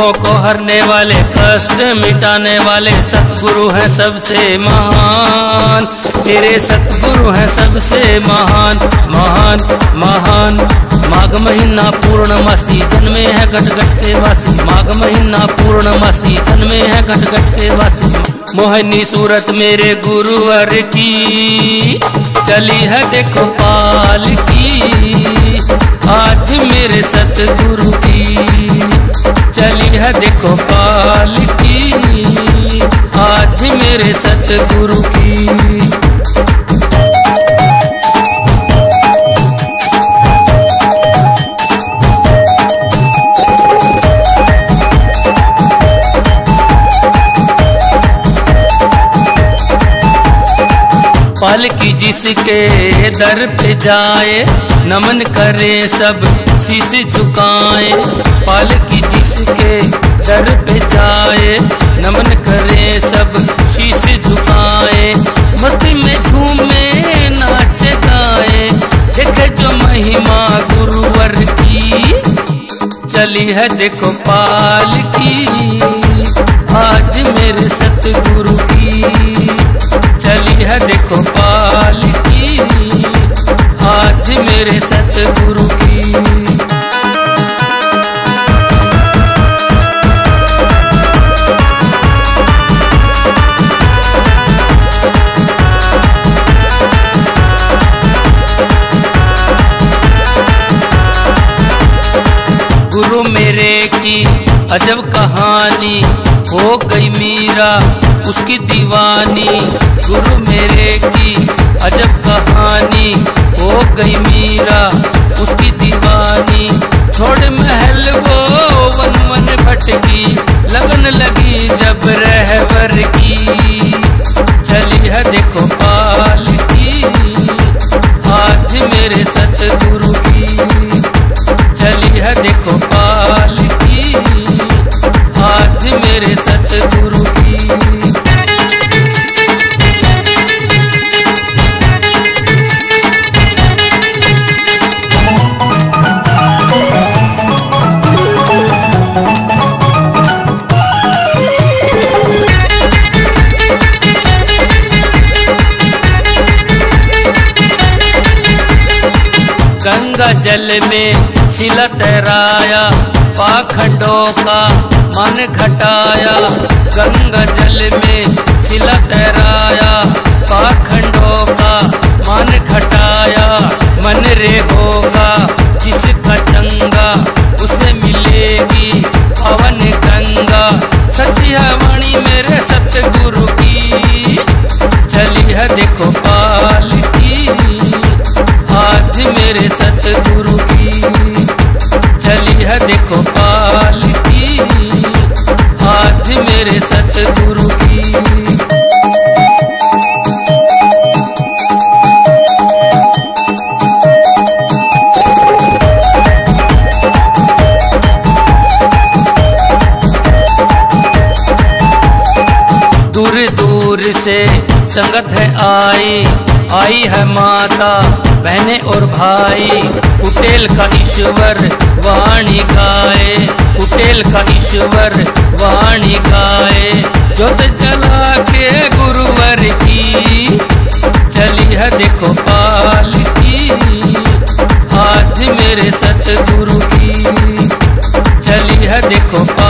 दुखों को हरने वाले, कष्ट मिटाने वाले सतगुरु हैं सबसे महान। मेरे सतगुरु हैं सबसे महान महान महान। माघ महीना पूर्णमासी जन्मे है गट गट के वासी। माघ महीना पूर्णमासी जन्मे है गट गट के वासी। मोहनी सूरत मेरे गुरुवर की चली है देखो पालकी। आज मेरे सतगुरु की चली है देखो पालकी। आज मेरे सतगुरु की। पालकी जिसके दर पे जाए नमन करे सब शीश झुकाए। पालकी जिसके दर पे जाए नमन करे सब शीश झुकाए। मस्ती में झूमे नाच गाए देखे जो महिमा गुरुवर की चली है देखो पालकी। आज मेरे सतगुरु की चली है देखो पालकी। आज मेरे सतगुरु की। गुरु मेरे की अजब कहानी हो गई मीरा उसकी दीवानी। गुरु मेरे की अजब कहानी हो गई मीरा उसकी दीवानी। छोड़ महल वो वन वन भटकी लगन लगी जब रहबर की। चली है देखो पालकी। आज मेरे सतगुरु की चली है देखो पालकी। आज मेरे सतगुरु की। गंगा जल में सिला तैराया पाखंडों का मन घटाया। गंगा जल में सिला तैराया पाखंडों का मन घटाया। मन रे होगा जिसका चंगा उसे मिलेगी पवन गंगा। सच्ची है वाणी मेरे सतगुरु की चली है देखो पालकी। आज मेरे सतगुरु की चली है देखो पालकी। आज मेरे सतगुरु की। दूर दूर से संगत है आई है माता बहने और भाई। कुटेल का ईश्वर वाणी गाए। कुटेल का ईश्वर वाणी गाए। ज्योत जला के गुरुवर की चली है देखो पालकी। आज मेरे सतगुरु की चली है देखो